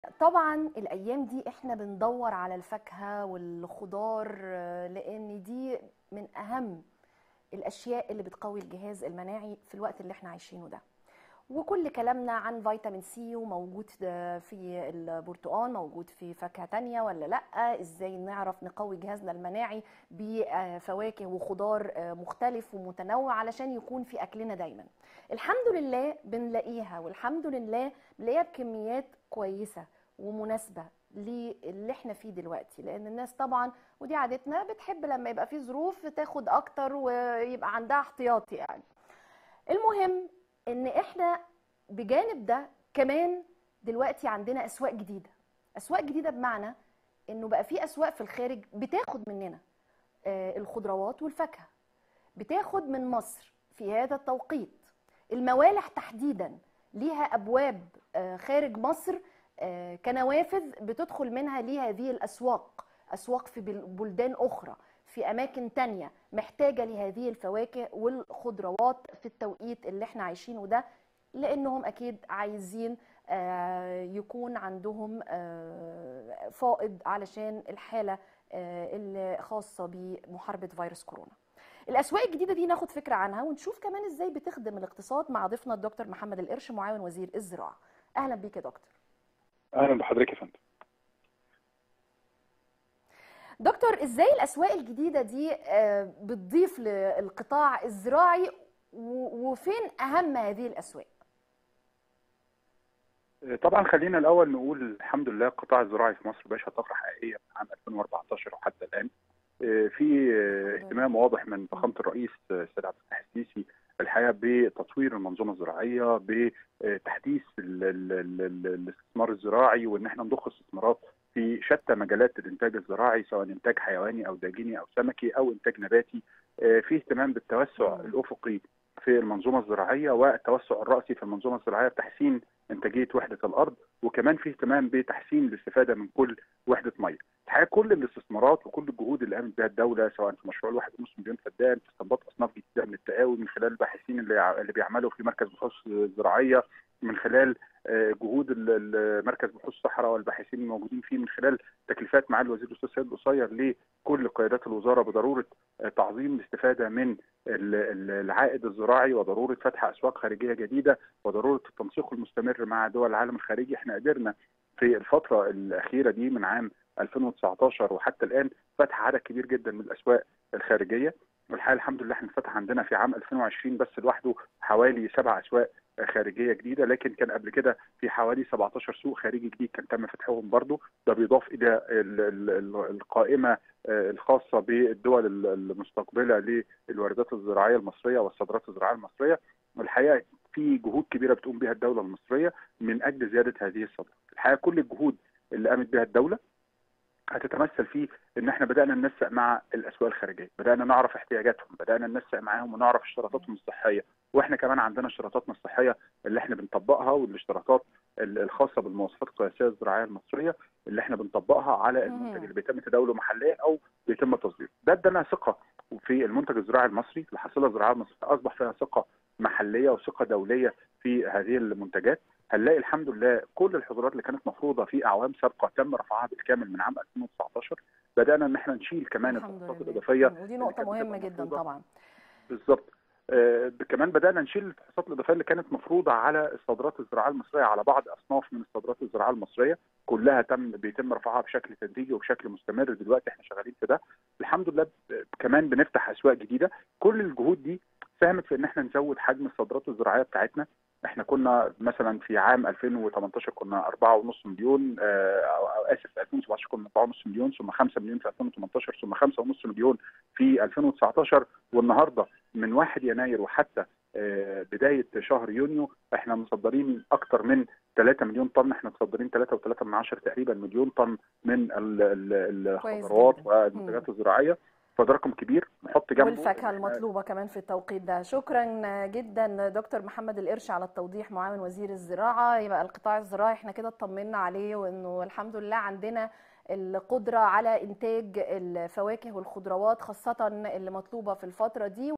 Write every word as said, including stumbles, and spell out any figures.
طبعا الايام دي احنا بندور على الفاكهه والخضار، آه، لان دي من اهم الاشياء اللي بتقوي الجهاز المناعي في الوقت اللي احنا عايشينه ده. وكل كلامنا عن فيتامين سي وموجود في البرتقال، موجود في فاكهة تانية ولا لأ، ازاي نعرف نقوي جهازنا المناعي بفواكه وخضار مختلف ومتنوع علشان يكون في أكلنا دايما. الحمد لله بنلاقيها، والحمد لله بنلاقيها بكميات كويسة ومناسبة للي احنا فيه دلوقتي، لان الناس طبعا ودي عادتنا بتحب لما يبقى في ظروف تاخد اكتر ويبقى عندها احتياطي يعني. المهم ان احنا بجانب ده كمان دلوقتي عندنا اسواق جديده. اسواق جديده بمعنى انه بقى في اسواق في الخارج بتاخد مننا آه، الخضروات والفاكهه، بتاخد من مصر في هذا التوقيت. الموالح تحديدا ليها ابواب آه، خارج مصر، آه، كنوافذ بتدخل منها لهذه الاسواق، اسواق في بل- بلدان اخرى، في اماكن تانية محتاجة لهذه الفواكه والخضروات في التوقيت اللي احنا عايشينه ده، لانهم اكيد عايزين آه، يكون عندهم آه، فائض علشان الحالة آه، الخاصة بمحاربة فيروس كورونا. الاسواق الجديده دي ناخد فكره عنها ونشوف كمان ازاي بتخدم الاقتصاد مع ضيفنا الدكتور محمد القرش، معاون وزير الزراعه. اهلا بيك يا دكتور. اهلا بحضرتك يا فندم. دكتور، ازاي الاسواق الجديده دي آه، بتضيف للقطاع الزراعي و- وفين اهم هذه الاسواق؟ طبعا خلينا الاول نقول الحمد لله القطاع الزراعي في مصر بقى طفره حقيقيه من عام ألفين وأربعتاشر وحتى الان. في الحمد لله. اهتمام واضح من مم. فخامه الرئيس السيد عبد الفتاح السيسي الحقيقه بتطوير المنظومه الزراعيه، بتحديث ال- ال- ال- ال- الاستثمار الزراعي، وان احنا نضخ استثمارات في شتى مجالات الانتاج الزراعي، سواء انتاج حيواني او داجيني او سمكي او انتاج نباتي. في اهتمام بالتوسع مم. الافقي في المنظومه الزراعيه، والتوسع الراسي في المنظومه الزراعيه بتحسين انتاجيه وحده الارض، وكمان في اهتمام بتحسين الاستفاده من كل وحده ميه. الحقيقه كل الاستثمارات وكل الجهود اللي قامت بها الدوله، سواء في مشروع الواحد ونص مليون فدان، في استنباط اصناف جديده من التقاوي من خلال الباحثين اللي ع- اللي بيعملوا في مركز بحوث زراعيه، من خلال آه، جهود ال- ال- مركز بحوث الصحراء والباحثين الموجودين فيه، من خلال تكليفات معالي الوزير الاستاذ سيد القصير لكل قيادات الوزاره بضروره آه، تعظيم الاستفاده من ال- ال- العائد الزراعي، وضروره فتح اسواق خارجيه جديده، وضروره التنسيق المستمر مع دول العالم الخارجي. احنا قدرنا في الفتره الاخيره دي من عام ألفين وتسعتاشر وحتى الان فتح عدد كبير جدا من الاسواق الخارجيه. والحقيقه الحمد لله احنا فتح عندنا في عام ألفين وعشرين بس لوحده حوالي سبع اسواق خارجيه جديده، لكن كان قبل كده في حوالي سبعتاشر سوق خارجي جديد كان تم فتحهم برضه. ده بيضاف الى ال- ال- ال- القائمه آه، الخاصه بالدول ال- المستقبله للواردات الزراعيه المصريه والصادرات الزراعيه المصريه. والحقيقه في جهود كبيره بتقوم بها الدوله المصريه من اجل زياده هذه الصادرات. الحقيقه كل الجهود اللي قامت بها الدوله هتتمثل في ان احنا بدانا ننسق مع الاسواق الخارجيه، بدانا نعرف احتياجاتهم، بدانا ننسق معاهم ونعرف اشتراطاتهم الصحيه، واحنا كمان عندنا اشتراطاتنا الصحيه اللي احنا بنطبقها، والاشتراطات ال- الخاصه بالمواصفات القياسيه الزراعيه المصريه اللي احنا بنطبقها على المنتج مهم. اللي بيتم تداوله محليا او بيتم تصديره. ده ادانا ثقه في المنتج الزراعي المصري، الحصيله الزراعيه المصريه اصبح فيها ثقه محليه وثقه دوليه في هذه المنتجات. هنلاقي الحمد لله كل الحظورات اللي كانت مفروضه في اعوام سابقه تم رفعها بالكامل من عام ألفين وتسعتاشر. بدانا ان احنا نشيل كمان الحمد الفحوصات لله. الاضافيه مم. ودي اللي نقطه كانت بتبقى مهمه جدا مفروضه. طبعا. بالظبط. آه كمان بدانا نشيل الفحوصات الاضافيه اللي كانت مفروضه على الصادرات الزراعيه المصريه، على بعض اصناف من الصادرات الزراعيه المصريه كلها تم بيتم رفعها بشكل تدريجي وبشكل مستمر. دلوقتي احنا شغالين في ده الحمد لله. ب- كمان بنفتح اسواق جديده. كل الجهود دي ساهمت في ان احنا نزود حجم الصادرات الزراعيه بتاعتنا. احنا كنا مثلا في عام ألفين وتمنتاشر كنا أربعة ونص مليون، آه، او أو اسف في ألفين وسبعتاشر كنا أربعة ونص مليون، ثم خمسة مليون في ألفين وتمنتاشر، ثم خمسة ونص مليون في ألفين وتسعتاشر. والنهارده من واحد يناير وحتى آه، بدايه شهر يونيو احنا مصدرين اكثر من ثلاثة مليون طن. احنا مصدرين ثلاثة فاصلة ثلاثة تقريبا مليون طن من ال- ال- كويس الخضروات جدا. مم. والمنتجات الزراعيه. فده رقم كبير نحط جنبه ان والفاكهة احنا. المطلوبة كمان في التوقيت ده. شكرا جدا دكتور محمد القرش على التوضيح، معاون وزير الزراعة. يبقى القطاع الزراعي احنا كده اطمنا عليه، وانه الحمد لله عندنا القدرة على انتاج الفواكه والخضروات خاصة اللي مطلوبة في الفترة دي.